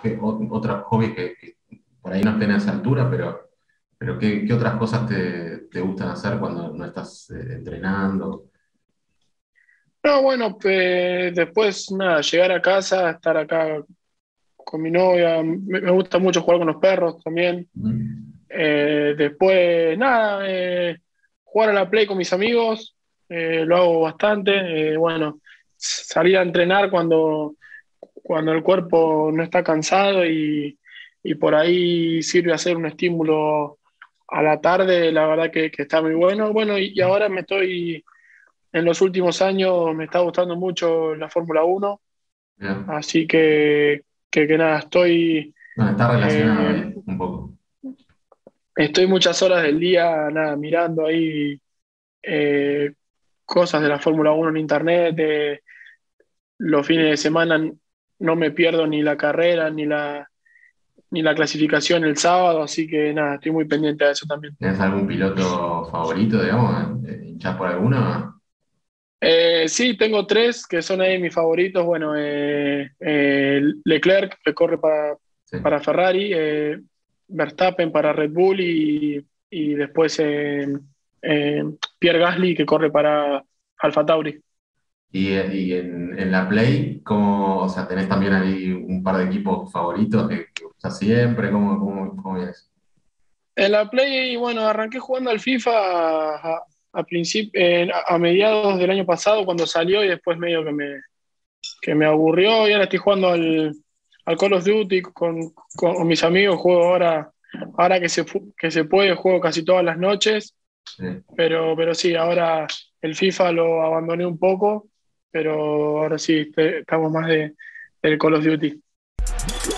otros hobbies que por ahí no estén a esa altura, pero ¿qué otras cosas te gustan hacer cuando no estás entrenando? No, bueno, después nada, llegar a casa, estar acá con mi novia, me gusta mucho jugar con los perros también. Ujú. Después, nada, jugar a la Play con mis amigos, lo hago bastante. Bueno, salir a entrenar cuando el cuerpo no está cansado y por ahí sirve hacer un estímulo a la tarde, la verdad que está muy bueno. Bueno, y ahora en los últimos años me está gustando mucho la Fórmula 1, Bien. así que nada, Bueno, está relacionado eh, ahí un poco. estoy muchas horas del día, nada, mirando ahí eh, cosas de la Fórmula 1 en internet. Los fines de semana no me pierdo ni la carrera ni la clasificación el sábado, así que nada, estoy muy pendiente de eso también. ¿Tienes algún piloto favorito, digamos? ¿Hinchás por alguno? Sí, tengo tres que son ahí mis favoritos. Bueno, Leclerc, que corre Sí. para Ferrari, Verstappen para Red Bull y después eh, Pierre Gasly, que corre para Alfa Tauri. Y en la Play, ¿cómo, o sea, tenés también ahí un par de equipos favoritos que usás siempre? ¿Cómo es? En la Play, bueno, arranqué jugando al FIFA a mediados del año pasado cuando salió y después medio que me aburrió y ahora estoy jugando al Call of Duty con mis amigos. Juego ahora que se puede, juego casi todas las noches, Sí. pero sí, ahora el FIFA lo abandoné un poco, pero ahora sí, estamos más del Call of Duty.